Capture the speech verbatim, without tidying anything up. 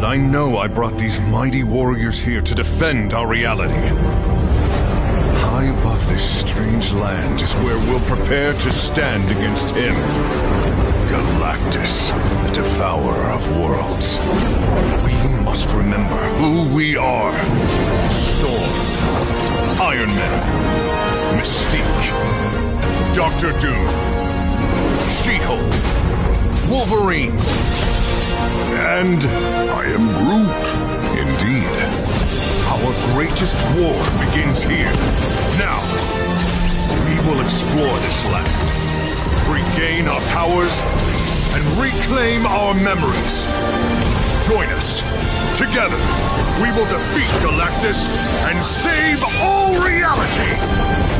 I know I brought these mighty warriors here to defend our reality. High above this strange land is where we'll prepare to stand against him. Galactus, the devourer of worlds. We must remember who we are. Storm, Iron Man, Mystique, Doctor Doom, She-Hulk, Wolverine, and I am Groot. Indeed. Our greatest war begins here. Now, we will explore this land, regain our powers, and reclaim our memories. Join us. Together, we will defeat Galactus and save all reality!